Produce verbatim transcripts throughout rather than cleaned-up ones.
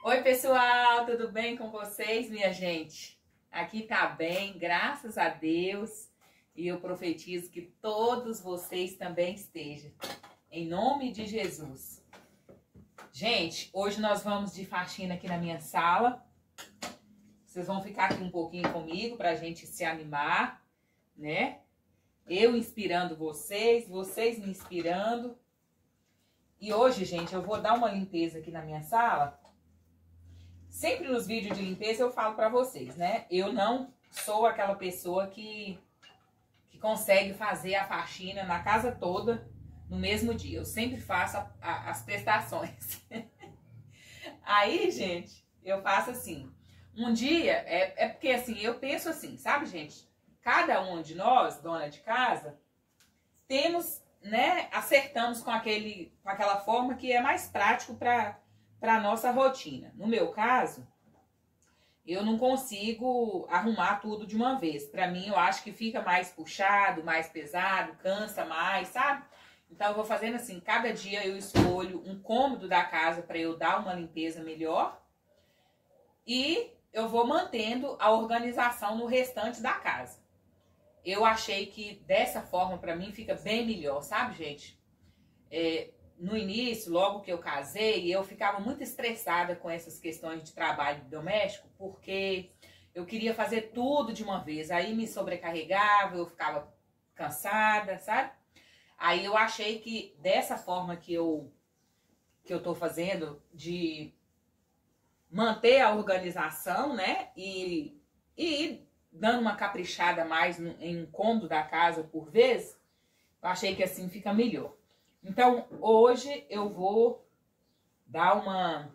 Oi, pessoal, tudo bem com vocês, minha gente? Aqui tá bem, graças a Deus, e eu profetizo que todos vocês também estejam, em nome de Jesus. Gente, hoje nós vamos de faxina aqui na minha sala. Vocês vão ficar aqui um pouquinho comigo pra gente se animar, né? Eu inspirando vocês, vocês me inspirando. E hoje, gente, eu vou dar uma limpeza aqui na minha sala. Sempre nos vídeos de limpeza eu falo pra vocês, né? Eu não sou aquela pessoa que, que consegue fazer a faxina na casa toda no mesmo dia. Eu sempre faço a, a, as prestações. Aí, gente, eu faço assim. Um dia, é, é porque assim, eu penso assim, sabe, gente? Cada um de nós, dona de casa, temos, né, acertamos com, aquele, com aquela forma que é mais prático para para nossa rotina. No meu caso, eu não consigo arrumar tudo de uma vez. Para mim, eu acho que fica mais puxado, mais pesado, cansa mais, sabe? Então, eu vou fazendo assim, cada dia eu escolho um cômodo da casa para eu dar uma limpeza melhor e eu vou mantendo a organização no restante da casa. Eu achei que dessa forma, para mim, fica bem melhor, sabe, gente? É, no início, logo que eu casei, eu ficava muito estressada com essas questões de trabalho doméstico, porque eu queria fazer tudo de uma vez. Aí me sobrecarregava, eu ficava cansada, sabe? Aí eu achei que dessa forma que eu, que eu tô fazendo, de manter a organização, né? E, e ir dando uma caprichada mais em um cômodo da casa por vez, eu achei que assim fica melhor. Então, hoje eu vou dar uma,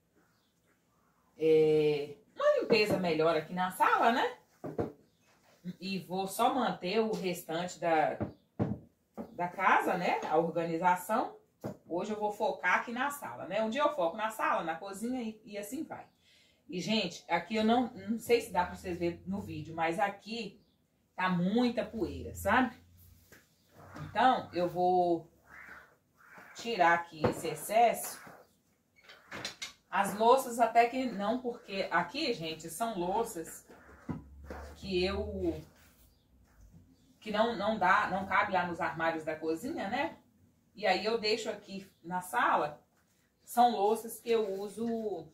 é, uma limpeza melhor aqui na sala, né? E vou só manter o restante da, da casa, né? A organização. Hoje eu vou focar aqui na sala, né? Um dia eu foco na sala, na cozinha e, e assim vai. E, gente, aqui eu não, não sei se dá pra vocês verem no vídeo, mas aqui tá muita poeira, sabe? Então, eu vou tirar aqui esse excesso. As louças até que não, porque aqui, gente, são louças que eu que não não dá, não cabe lá nos armários da cozinha, né? E aí eu deixo aqui na sala. São louças que eu uso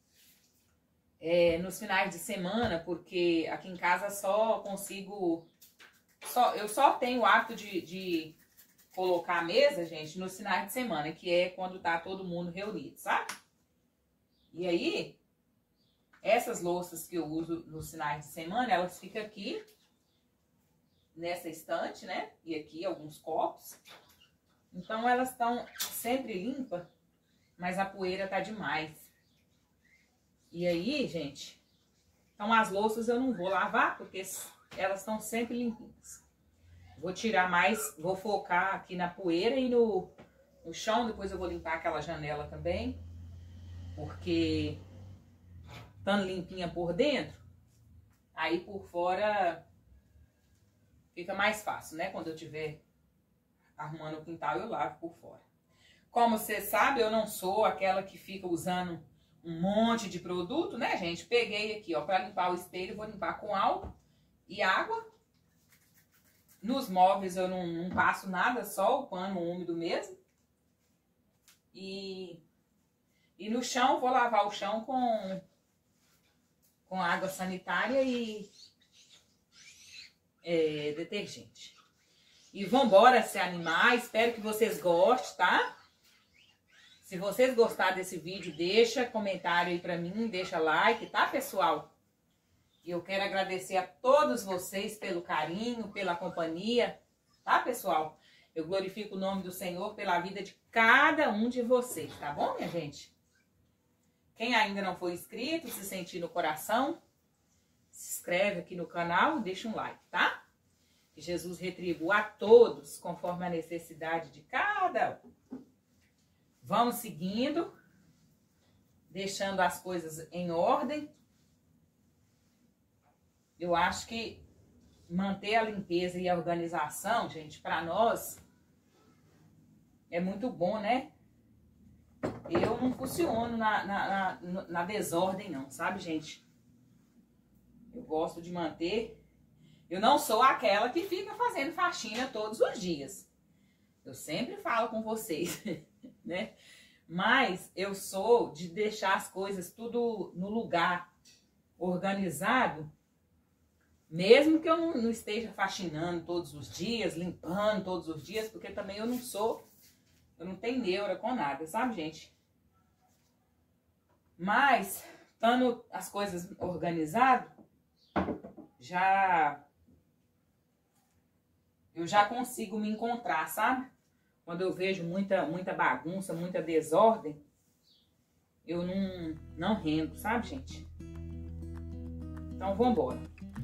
é, nos finais de semana, porque aqui em casa só consigo só eu só tenho o hábito de, de colocar a mesa, gente, nos finais de semana, que é quando tá todo mundo reunido, sabe? E aí, essas louças que eu uso nos finais de semana, elas ficam aqui, nessa estante, né? E aqui alguns copos. Então, elas estão sempre limpas, mas a poeira tá demais. E aí, gente, então as louças eu não vou lavar, porque elas estão sempre limpinhas. Vou tirar mais, vou focar aqui na poeira e no, no chão. Depois eu vou limpar aquela janela também. Porque estando limpinha por dentro, aí por fora fica mais fácil, né? Quando eu estiver arrumando o quintal, eu lavo por fora. Como você sabe, eu não sou aquela que fica usando um monte de produto, né, gente? Peguei aqui, ó, para limpar o espelho, vou limpar com álcool e água. Nos móveis eu não, não passo nada, só o pano úmido mesmo. E, e no chão, vou lavar o chão com, com água sanitária e é, detergente. E vambora se animar, espero que vocês gostem, tá? Se vocês gostaram desse vídeo, deixa comentário aí pra mim, deixa like, tá, pessoal? E eu quero agradecer a todos vocês pelo carinho, pela companhia, tá, pessoal? Eu glorifico o nome do Senhor pela vida de cada um de vocês, tá bom, minha gente? Quem ainda não foi inscrito, se sentir no coração, se inscreve aqui no canal e deixa um like, tá? Que Jesus retribua a todos conforme a necessidade de cada um. Vamos seguindo, deixando as coisas em ordem. Eu acho que manter a limpeza e a organização, gente, para nós é muito bom, né? eu não funciono na, na, na, na desordem não, sabe, gente? Eu gosto de manter... Eu não sou aquela que fica fazendo faxina todos os dias. Eu sempre falo com vocês, né? Mas eu sou de deixar as coisas tudo no lugar, organizado, mesmo que eu não, não esteja faxinando todos os dias, limpando todos os dias, porque também eu não sou, eu não tenho neura com nada, sabe, gente? Mas, estando as coisas organizadas, já... eu já consigo me encontrar, sabe? Quando eu vejo muita, muita bagunça, muita desordem, eu não, não rendo, sabe, gente? Então, vamos embora.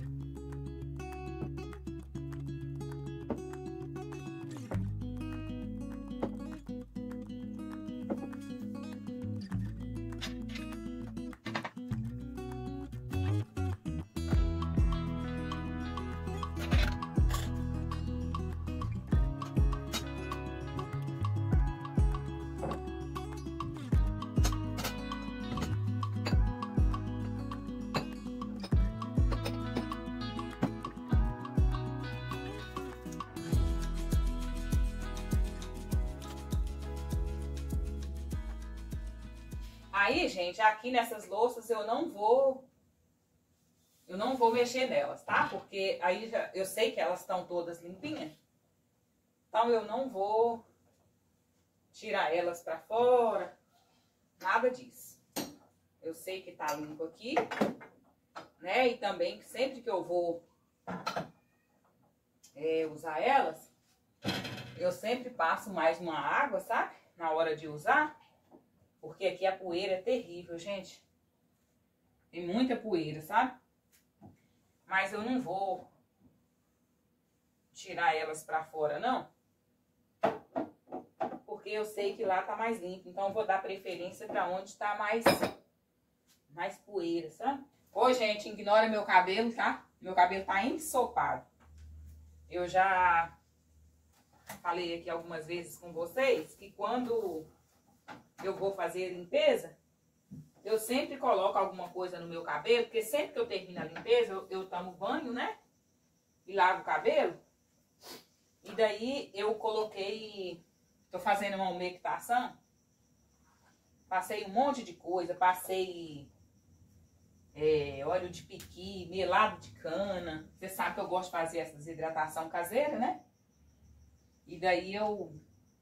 Aí, gente, aqui nessas louças eu não vou... Eu não vou mexer nelas, tá? Porque aí já, eu sei que elas estão todas limpinhas. Então eu não vou tirar elas pra fora. Nada disso. Eu sei que tá limpo aqui, né? E também sempre que eu vou é, usar elas, eu sempre passo mais uma água, sabe? Na hora de usar. Porque aqui a poeira é terrível, gente. Tem muita poeira, sabe? Mas eu não vou tirar elas pra fora, não. Porque eu sei que lá tá mais limpo. Então eu vou dar preferência pra onde tá mais, mais poeira, sabe? Ô, gente, ignora meu cabelo, tá? Meu cabelo tá ensopado. Eu já falei aqui algumas vezes com vocês que quando... eu vou fazer a limpeza, eu sempre coloco alguma coisa no meu cabelo, porque sempre que eu termino a limpeza, eu, eu tomo banho, né? E lavo o cabelo. E daí eu coloquei, tô fazendo uma umectação, passei um monte de coisa, passei é, óleo de piqui, melado de cana. Você sabe que eu gosto de fazer essa desidratação caseira, né? E daí eu...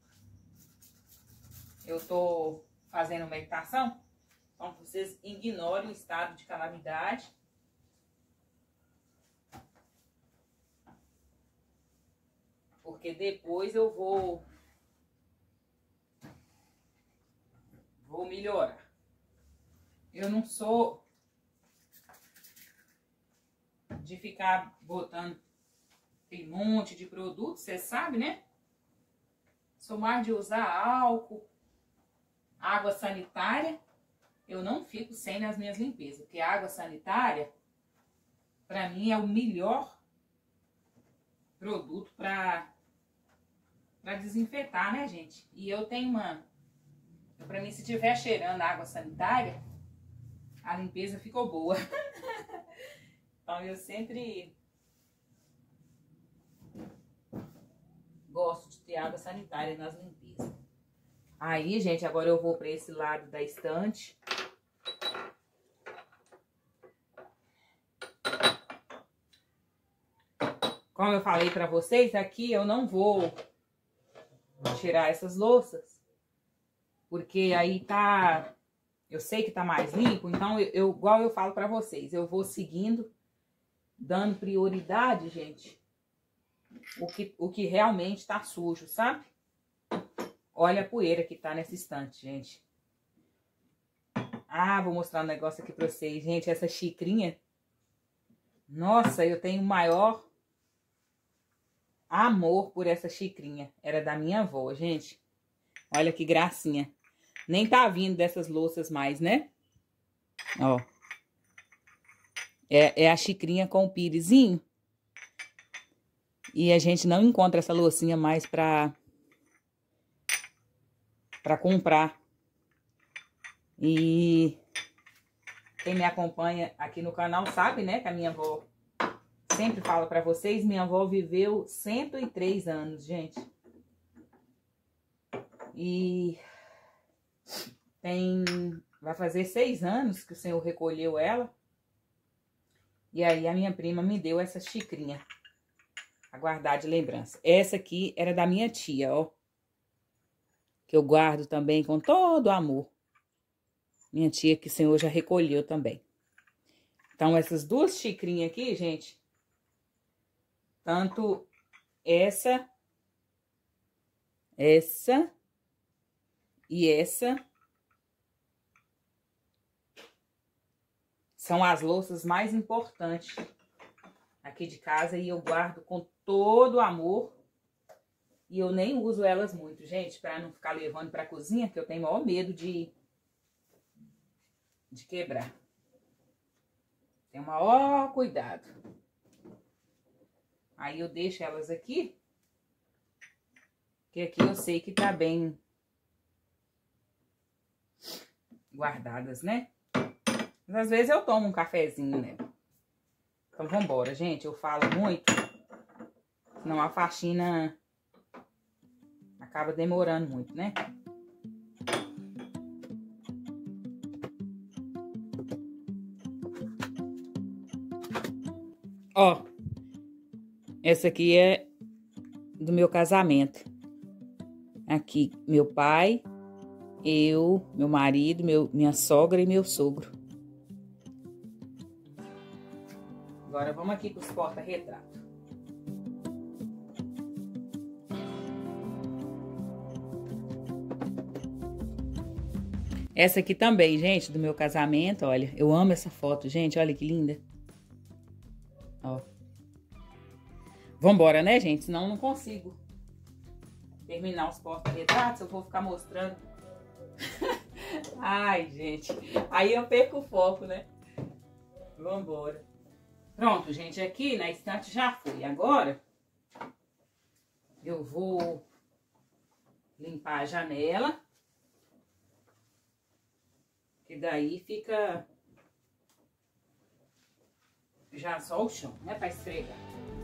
eu tô fazendo meditação, então vocês ignorem o estado de calamidade. Porque depois eu vou, vou melhorar. Eu não sou de ficar botando tem um monte de produto, você sabe, né? Sou mais de usar álcool, água sanitária. Eu não fico sem nas minhas limpezas, porque a água sanitária, pra mim, é o melhor produto pra, pra desinfetar, né, gente? E eu tenho uma... pra mim, se tiver cheirando água sanitária, a limpeza ficou boa. Então, eu sempre gosto de ter água sanitária nas limpezas. Aí, gente, agora eu vou para esse lado da estante. Como eu falei para vocês, aqui eu não vou tirar essas louças, porque aí tá... eu sei que tá mais limpo, então eu, eu igual eu falo para vocês, eu vou seguindo, dando prioridade, gente, o que, o que realmente tá sujo, sabe? Olha a poeira que tá nessa estante, gente. Ah, vou mostrar um negócio aqui pra vocês. Gente, essa xicrinha. Nossa, eu tenho maior amor por essa xicrinha. Era da minha avó, gente. Olha que gracinha. Nem tá vindo dessas louças mais, né? Ó. É, é a xicrinha com o pirezinho. E a gente não encontra essa loucinha mais pra... pra comprar. E quem me acompanha aqui no canal sabe, né, que a minha avó sempre fala pra vocês, minha avó viveu cento e três anos, gente. E tem, vai fazer seis anos que o Senhor recolheu ela. E aí a minha prima me deu essa xicrinha a guardar de lembrança. Essa aqui era da minha tia, ó. Que eu guardo também com todo amor. Minha tia que o Senhor já recolheu também. Então, essas duas xicrinhas aqui, gente. Tanto essa, essa e essa. São as louças mais importantes aqui de casa e eu guardo com todo amor. E eu nem uso elas muito, gente, para não ficar levando para a cozinha, que eu tenho maior medo de, de quebrar. Tem o maior cuidado. Aí eu deixo elas aqui, que aqui eu sei que tá bem guardadas, né? Mas às vezes eu tomo um cafezinho, né? Então, vambora, gente. Eu falo muito, senão a faxina acaba demorando muito, né? Ó, essa aqui é do meu casamento. Aqui, meu pai, eu, meu marido, meu, minha sogra e meu sogro. Agora vamos aqui para os porta-retrato. Essa aqui também, gente, do meu casamento, olha. Eu amo essa foto, gente, olha que linda. Ó. Vambora, né, gente? Senão eu não consigo terminar os porta-retratos. Eu vou ficar mostrando. Ai, gente. Aí eu perco o foco, né? Vambora. Pronto, gente. Aqui na estante já foi. Agora, eu vou limpar a janela. Que daí fica já só o chão, né? Pra esfregar.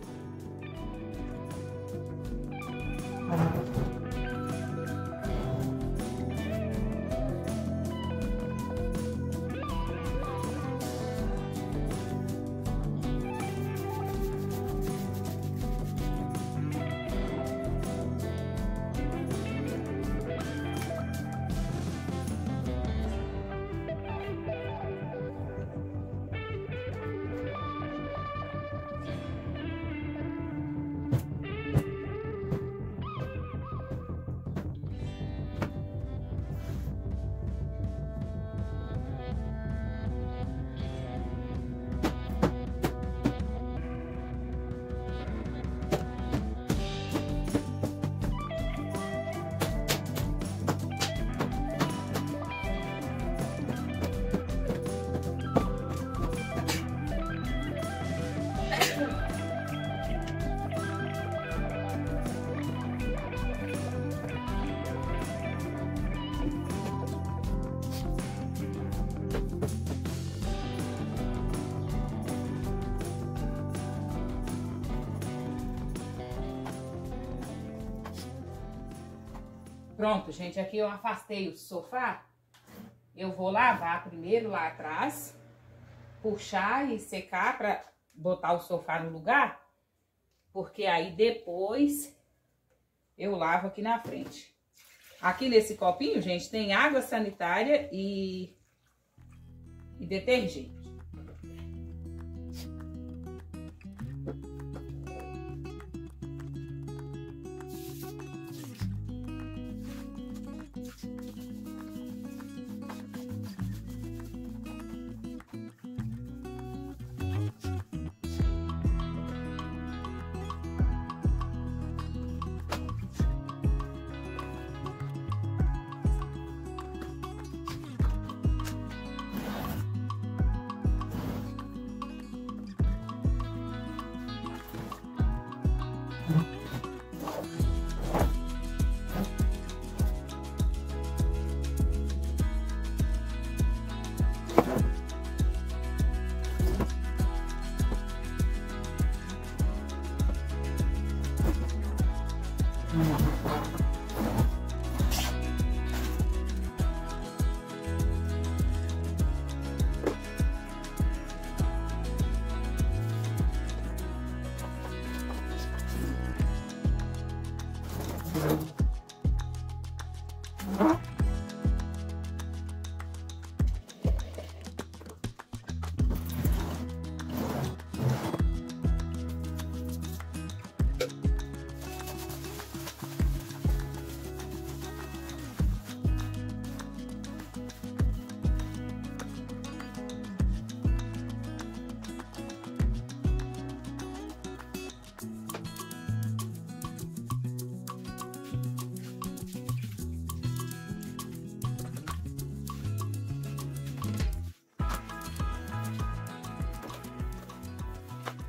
Pronto, gente, aqui eu afastei o sofá. Eu vou lavar primeiro lá atrás, puxar e secar para botar o sofá no lugar, porque aí depois eu lavo aqui na frente. Aqui nesse copinho, gente, tem água sanitária e, e detergente.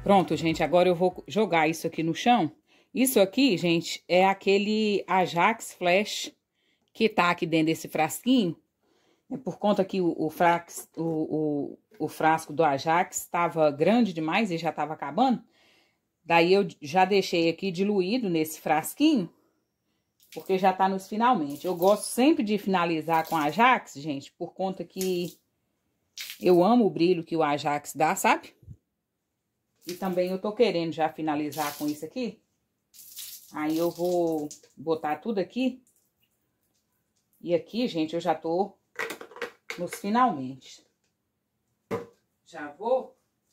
Pronto, gente, agora eu vou jogar isso aqui no chão. Isso aqui, gente, é aquele Ajax Flash que tá aqui dentro desse frasquinho. É por conta que o, o, frax, o, o, o frasco do Ajax estava grande demais e já estava acabando. Daí eu já deixei aqui diluído nesse frasquinho, porque já tá nos finalmente. Eu gosto sempre de finalizar com Ajax, gente, por conta que eu amo o brilho que o Ajax dá, sabe? E também eu tô querendo já finalizar com isso aqui. Aí eu vou botar tudo aqui. E aqui, gente, eu já tô nos finalmente. Já vou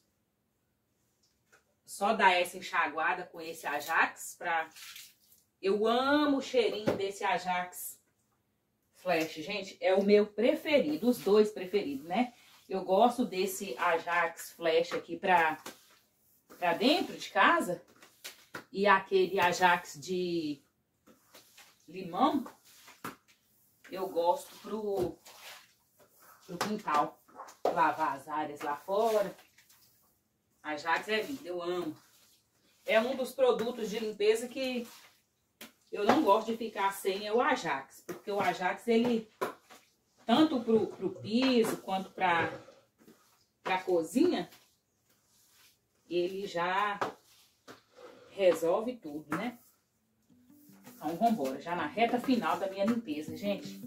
só dar essa enxaguada com esse Ajax pra... Eu amo o cheirinho desse Ajax Flash, gente. É o meu preferido, os dois preferidos, né? Eu gosto desse Ajax Flash aqui pra, pra dentro de casa. E aquele Ajax de limão, eu gosto pro, pro quintal. Lavar as áreas lá fora. Ajax é vida, eu amo. É um dos produtos de limpeza que eu não gosto de ficar sem, é o Ajax. Porque o Ajax, ele, tanto pro, pro piso quanto pra, pra cozinha, ele já resolve tudo, né? Então, vambora. Já na reta final da minha limpeza, gente.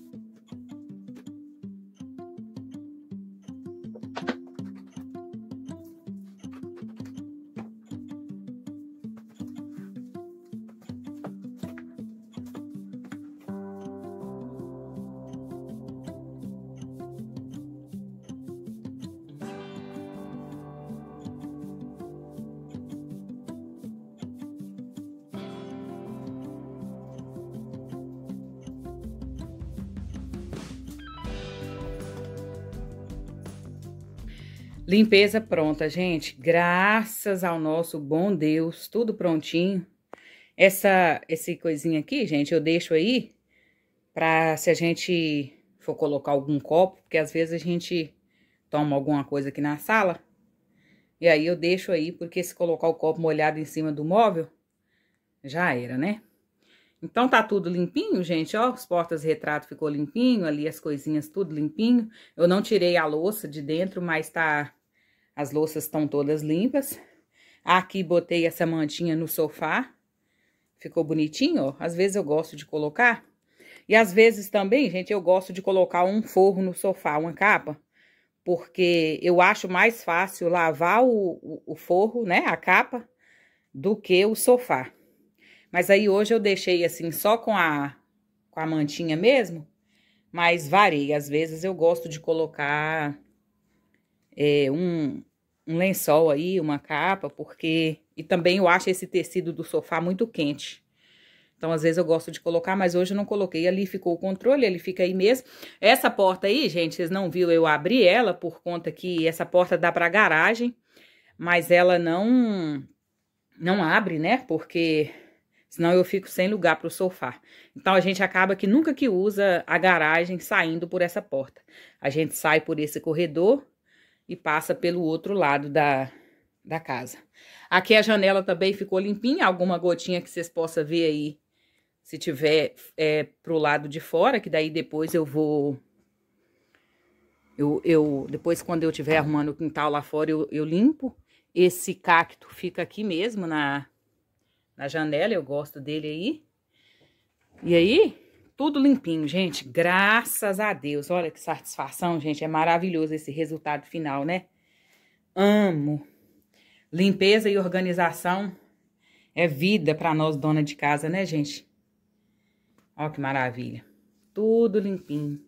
Limpeza pronta, gente. Graças ao nosso bom Deus, tudo prontinho. Essa, esse coisinha aqui, gente, eu deixo aí pra se a gente for colocar algum copo, porque às vezes a gente toma alguma coisa aqui na sala. E aí eu deixo aí, porque se colocar o copo molhado em cima do móvel, já era, né? Então tá tudo limpinho, gente, ó, os portas-retrato ficou limpinho, ali as coisinhas tudo limpinho. Eu não tirei a louça de dentro, mas tá... As louças estão todas limpas. Aqui botei essa mantinha no sofá. Ficou bonitinho, ó. Às vezes eu gosto de colocar. E às vezes também, gente, eu gosto de colocar um forro no sofá, uma capa. Porque eu acho mais fácil lavar o, o, o forro, né, a capa, do que o sofá. Mas aí hoje eu deixei assim, só com a, com a mantinha mesmo. Mas varei. Às vezes eu gosto de colocar... É, um, um lençol aí, uma capa, porque... E também eu acho esse tecido do sofá muito quente. Então, às vezes eu gosto de colocar, mas hoje eu não coloquei. Ali ficou o controle, ele fica aí mesmo. Essa porta aí, gente, vocês não viram eu abrir ela, por conta que essa porta dá pra garagem. Mas ela não, não abre, né? Porque senão eu fico sem lugar pro sofá. Então, a gente acaba que nunca que usa a garagem saindo por essa porta. A gente sai por esse corredor... E passa pelo outro lado da, da casa. Aqui a janela também ficou limpinha. Alguma gotinha que vocês possam ver aí. Se tiver é, pro lado de fora. Que daí depois eu vou... Eu, eu, depois quando eu estiver arrumando o quintal lá fora, eu, eu limpo. Esse cacto fica aqui mesmo na, na janela. Eu gosto dele aí. E aí... Tudo limpinho, gente, graças a Deus. Olha que satisfação, gente, é maravilhoso esse resultado final, né? Amo. Limpeza e organização é vida para nós, dona de casa, né, gente? Olha que maravilha. Tudo limpinho.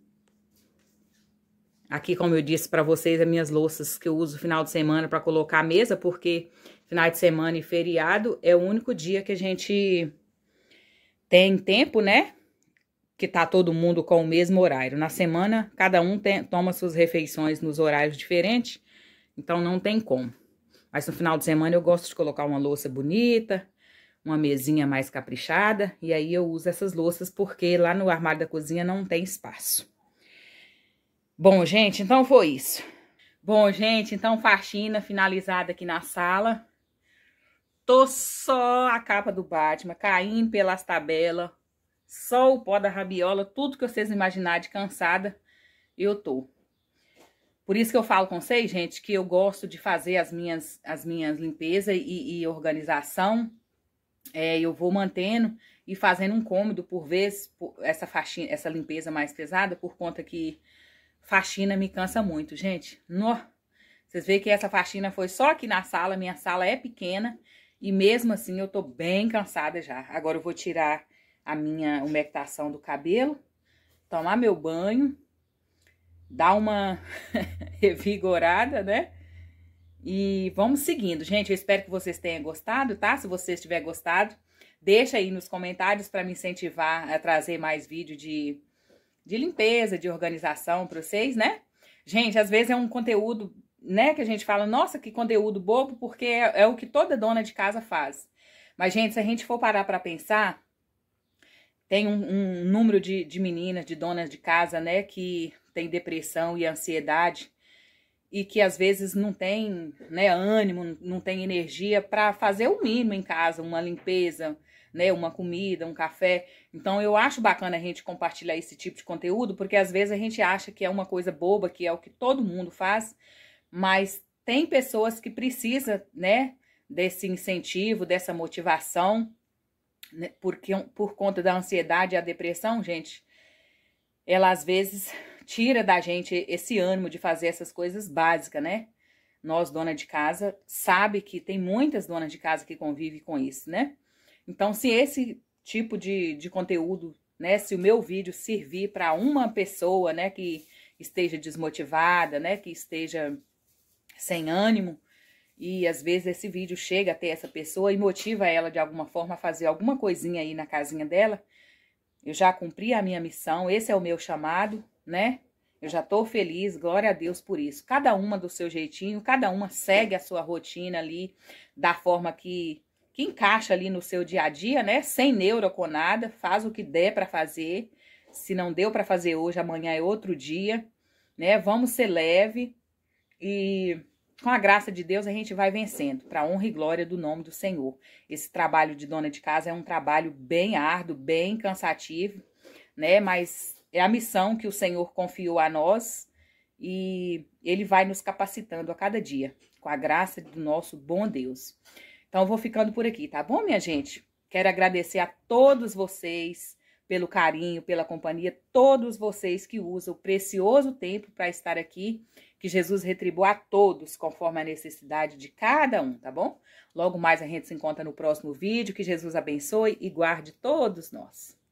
Aqui, como eu disse para vocês, as minhas louças que eu uso no final de semana para colocar a mesa, porque final de semana e feriado é o único dia que a gente tem tempo, né? Que tá todo mundo com o mesmo horário. Na semana, cada um tem, toma suas refeições nos horários diferentes, então não tem como. Mas no final de semana eu gosto de colocar uma louça bonita, uma mesinha mais caprichada, e aí eu uso essas louças porque lá no armário da cozinha não tem espaço. Bom, gente, então foi isso. Bom, gente, então faxina finalizada aqui na sala. Tô só a capa do Batman, caindo pelas tabelas, só o pó da rabiola, tudo que vocês imaginarem de cansada, eu tô. Por isso que eu falo com vocês, gente, que eu gosto de fazer as minhas, as minhas limpezas e, e organização. É, eu vou mantendo e fazendo um cômodo por vez, por essa faxina, essa limpeza mais pesada, por conta que faxina me cansa muito, gente. No, vocês veem que essa faxina foi só aqui na sala, minha sala é pequena e mesmo assim eu tô bem cansada já. Agora eu vou tirar a minha umectação do cabelo, tomar meu banho, dar uma revigorada, né? E vamos seguindo, gente. Eu espero que vocês tenham gostado, tá? Se vocês tiverem gostado, deixa aí nos comentários para me incentivar a trazer mais vídeo de, de limpeza, de organização para vocês, né? Gente, às vezes é um conteúdo, né, que a gente fala, nossa, que conteúdo bobo, porque é, é o que toda dona de casa faz. Mas, gente, se a gente for parar para pensar, tem um, um número de, de meninas, de donas de casa, né, que tem depressão e ansiedade, e que às vezes não tem, né, ânimo, não tem energia para fazer o mínimo em casa, uma limpeza, né, uma comida, um café. Então eu acho bacana a gente compartilhar esse tipo de conteúdo, porque às vezes a gente acha que é uma coisa boba, que é o que todo mundo faz, mas tem pessoas que precisam, né, desse incentivo, dessa motivação, né, porque por conta da ansiedade e a depressão, gente, ela às vezes tira da gente esse ânimo de fazer essas coisas básicas, né? Nós, dona de casa, sabe que tem muitas donas de casa que convivem com isso, né? Então, se esse tipo de, de conteúdo, né? Se o meu vídeo servir para uma pessoa, né? Que esteja desmotivada, né? Que esteja sem ânimo, e às vezes esse vídeo chega até essa pessoa e motiva ela de alguma forma a fazer alguma coisinha aí na casinha dela, eu já cumpri a minha missão, esse é o meu chamado, né? Eu já tô feliz, glória a Deus por isso. Cada uma do seu jeitinho, cada uma segue a sua rotina ali, da forma que, que encaixa ali no seu dia a dia, né? Sem neura com nada, faz o que der pra fazer. Se não deu pra fazer hoje, amanhã é outro dia, né? Vamos ser leve e com a graça de Deus a gente vai vencendo, pra honra e glória do nome do Senhor. Esse trabalho de dona de casa é um trabalho bem árduo, bem cansativo, né? Mas é a missão que o Senhor confiou a nós e Ele vai nos capacitando a cada dia, com a graça do nosso bom Deus. Então, eu vou ficando por aqui, tá bom, minha gente? Quero agradecer a todos vocês pelo carinho, pela companhia, todos vocês que usam o precioso tempo para estar aqui. Que Jesus retribua a todos conforme a necessidade de cada um, tá bom? Logo mais a gente se encontra no próximo vídeo. Que Jesus abençoe e guarde todos nós.